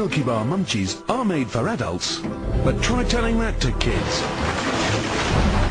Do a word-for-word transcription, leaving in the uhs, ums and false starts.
Milky Bar munchies are made for adults, but try telling that to kids.